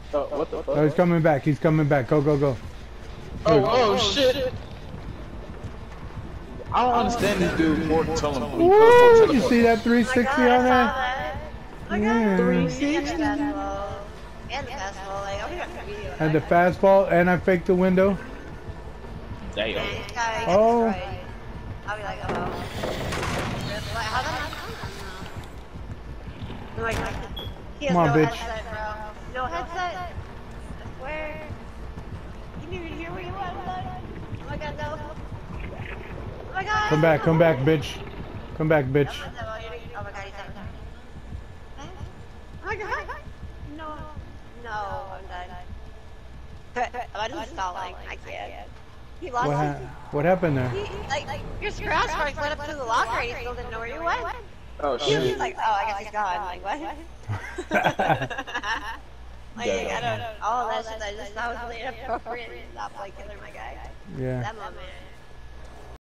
What the fuck? Oh, he's coming back. He's coming back. Go, go, go. Oh shit! I don't understand this dude more telling me. Woo! You see that Oh my 360 god, on I saw that? that. Oh my Yeah. god. 360? And the fastball. And the fastball. Like, I'll be back in the video. Had the fastball, and I faked the window. Damn. And this guy gets Oh. destroyed. I'll be like, oh. Like, how did I not come like, he has Come on, no bitch. headset, bro. No headset. I swear. You didn't even hear where you went. Oh my god, no. Oh my god. Come back, bitch. Come back, bitch. Oh my god, he's up. Oh my god. No. No, I'm done. I'm just stalling. I can't. He lost What happened there? like, your scratch marks went up to the locker and he still didn't know where you went. Oh He was shit. like, oh, I guess he's gone. Like, what? Like, I don't know. All of that shit I just thought was really inappropriate and stop, like, killing my guy. Yeah. That moment.